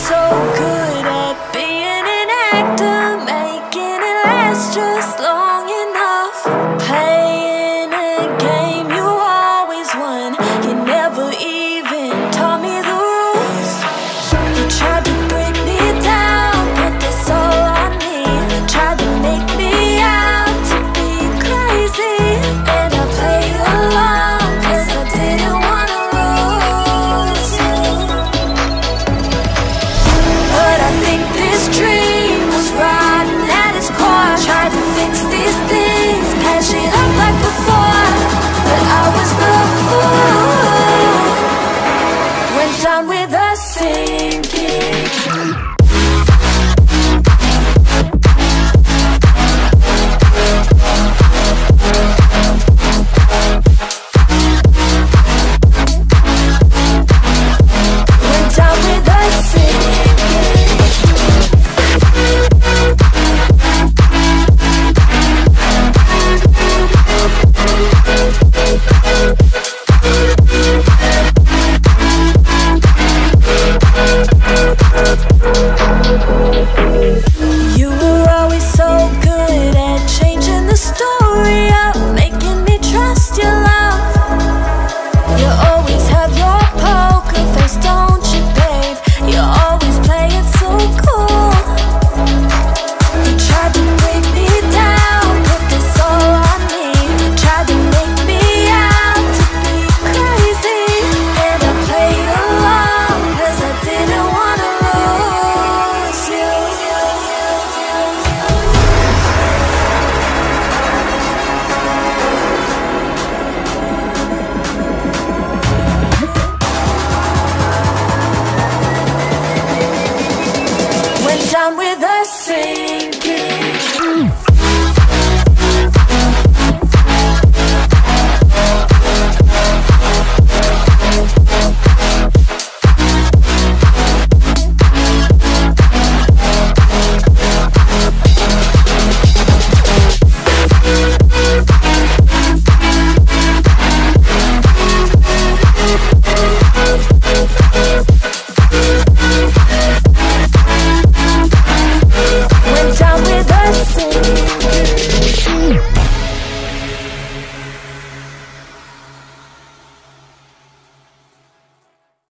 so good at being an actor, making it last just long enough. Playing a game you always won, you never even taught me the rules. You tried to break me down, put this all on me, tried to make me out to be crazy, and I played along 'cause I didn't wanna lose you. But I think this dream was rotten at its core. Tried to fix these things, patch it up like before, but I was the fool. Went down with a sinking. Went down with a sinking. You were always so good at changing the story up, making me trust your love. You always have your poker face, don't you, babe? You always play it so cool. You tried to break me down, put this all on me, tried to make me out to be crazy, and I played along 'cause I didn't wanna lose you. Went down with